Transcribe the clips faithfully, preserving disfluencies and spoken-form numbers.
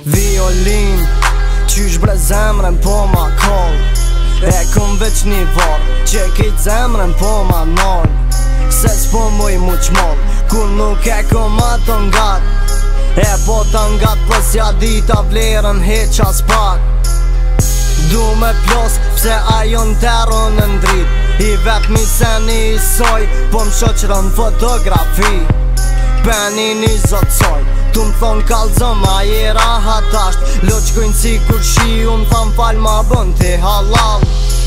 Violin, qysh bre zemrën po ma koll. E kom veç një varë, që kejt zemrën po ma nol. Se s'po muj mu qmoll, kur nuk e kom ato ngat. E po ta ngat pës ja dita vlerën heq as pak. Du me plos, pse ajo n'terro në ndrit. I vet mi sen i soj, po m'shoqron fotografi. Peni një zotsoj, tu m'thon kalzëm a je rahatasht. Loqkojnë si kur shi, u m'than fal ma bën ti halal.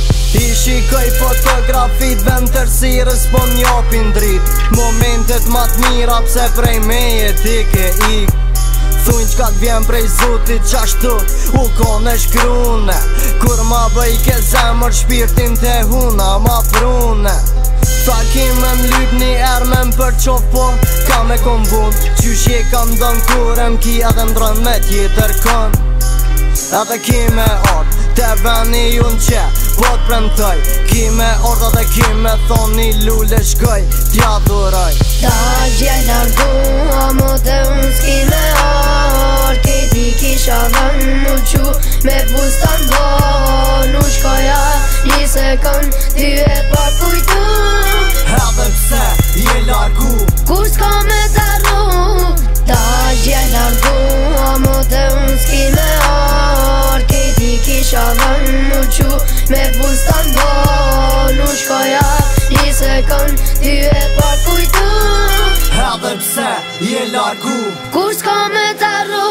I shikoj fotografit, vend tërsirës po m'jopin drit. Momentet ma t'mira, pse prej meje ti ke ik. Thujnë qka t'vjen prej zutit qashtu, u kone shkrune. Kur ma bëj ke zemër, shpirtin te huna ma prune. Tha kime m'lyp një erë me m'për qof, po ka me kom vun. Qysh je kam dën kur e m'ki edhe m'drën me tjetër kën. Edhe kime ort, te veni unë që po t'premtoj. Kime ort edhe kime thoni lule shkoj, t'ja dhuroj. Ta gjej largu, a mo të unë s'kime ort. Kejti kisha dhen mu qu me bustan bo. Nu shkoja një sekund, ty e pa kujtu. Edhe pse je largu, kur s'ka me të rru. Ta gjej largu, a mo të unë s'kime ort. Kejti kisha dhen mu qu me bustan bo. Nu shkoja një sekund, ty e pa kujtu. edhe pse je largu, kur s'ka me të rru.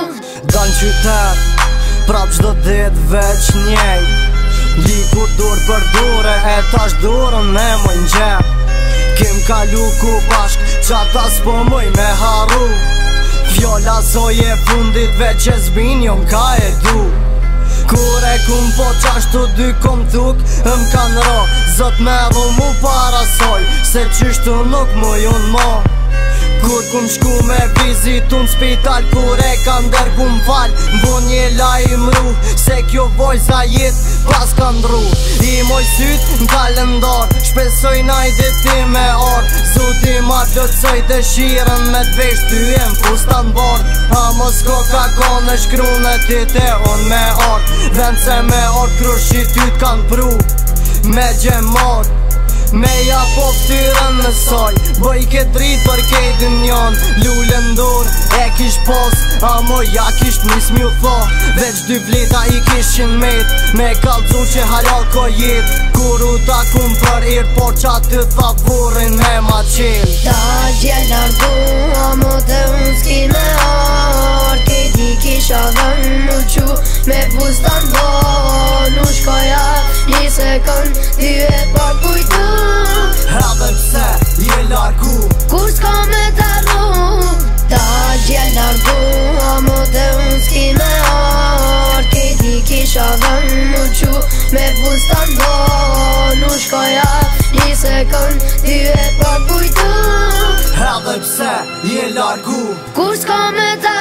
Dan qytet, prap qdo dit veç njej. Dikur dur për dure, e tash durën me moj n'gjep. Kim kalu ku bashk, qata s'po moj me haru. Fjolla zoje fundit veç e zbin jo m'ka e du. Kur e kum po qashtu dy kom tuk, m'kan ro. Zot me ru mu parasoj, se qyshtu nuk mu jun mo. Kur kum shku me vizit unë spital, kur e kan dërgu m'fal. M'bo një lajm ru, se kjo vojza jet pas kan dru. I moj syt n'kalendar, shpesoj najde ti me or. Zuti ma plotësoj dëshiren me t'vesh ty e m'fustan bord. A mos ko ka kone shkrune ti te on me or. Vend se me or krushit ty t'kan pru me gjemor. Me ja po ftyrën në soj, bëj ke drit për kejt njën. Lullën dur e kish pos, a mo ja kish nis m'ju tho. Veç dy vleta i kishin met, me kalzu që halal ko jet. Kur u ta kum për ir, por qa të tha burin me ma qel. Ta gjej largu, a mo të unë s'kime ort. Kejti kisha dhen mu qu me bustan bo. Nu shkoja një sekund, ty e pa kujtu. Edhe pse je largu, kur s'ka me të rru. Ta gjej largu, a mo të unë s'kime ort. Kejti kisha dhen mu qu me bustan bo. Nu shkoja një sekund, ty e pa kujtu. edhe pse je largu, kur s'ka me të